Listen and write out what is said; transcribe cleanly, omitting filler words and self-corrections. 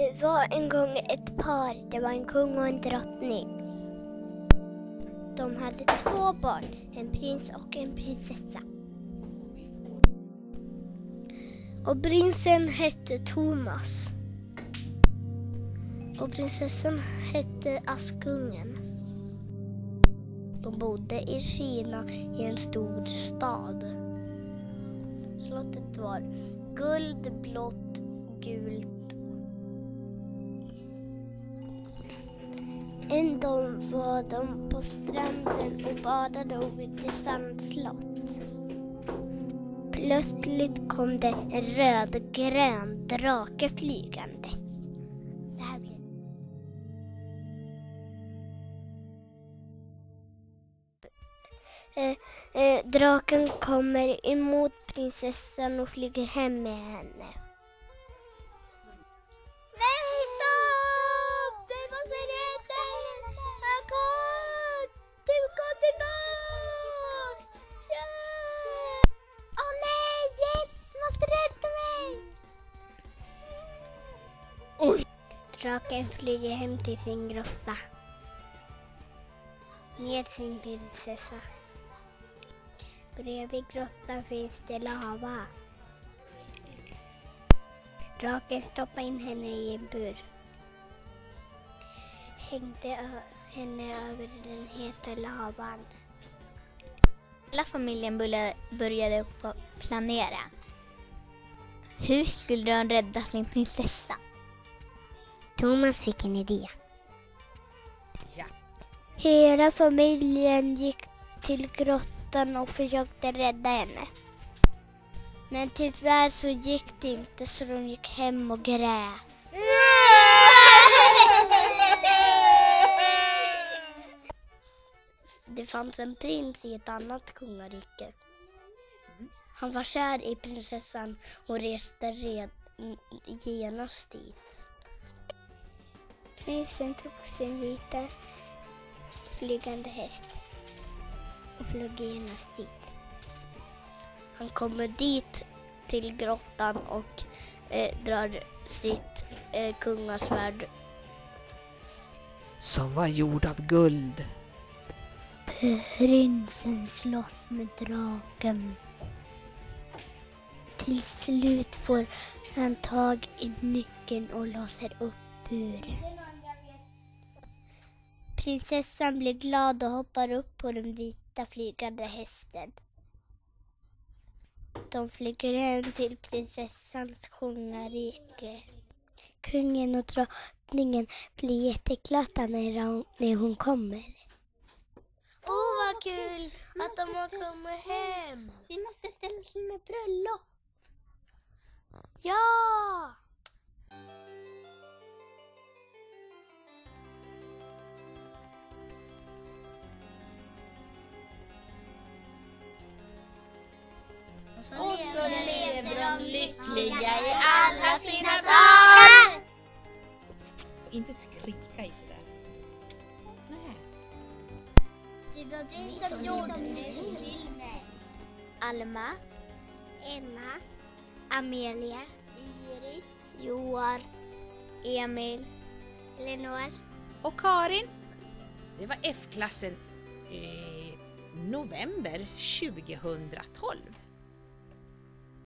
Det var en gång ett par, det var en kung och en drottning. De hade 2 barn, en prins och en prinsessa. Och prinsen hette Thomas. Och prinsessan hette Askungen. De bodde i Kina i en stor stad. Slottet var guld, blått, gult. En dag var de på stranden och badade vid ett sandslott. Plötsligt kom det en rödgrön drake flygande. Draken kommer emot prinsessan och flyger hem med henne. Nej, stopp! Vi måste rädda henne! Du kom tillbaks! Ja! Åh nej, hjälp! Du måste rädda mig! Oj! Draken flyger hem till sin grotta. Med sin prinsessa. Bredvid grottan finns det lava. Draken stoppade in henne i en bur. Hängde henne över den heta lavan. Hela familjen började planera. Hur skulle de rädda sin prinsessa? Thomas fick en idé. Ja. Hela familjen gick till grottan och försökte rädda henne. Men tyvärr så gick det inte, så de gick hem och grät. Det fanns en prins i ett annat kungarike. Han var kär i prinsessan och reste genast dit. Prinsen tog sin vita flygande häst och flög genast dit. Han kommer dit till grottan och drar sitt kungasvärd. Som var gjord av guld. Prinsen slåss med draken. Till slut får han tag i nyckeln och låser upp buren. Prinsessan blir glad och hoppar upp på den vita flygande hästen. De flyger hem till prinsessans kungarike. Kungen och drottningen blir jätteglada när hon kommer. Åh, vad kul att de har kommit hem. Vi måste ställa till med bröllop. Ja! Och så lever de lyckliga i alla sina dagar. Inte skrika i sådär. Nej. Det var vi som gjorde filmen. Alma, Emma, Amelia, Iris, Johan, Emil, Lenore Och Karin? Det var F-klassen november 2012.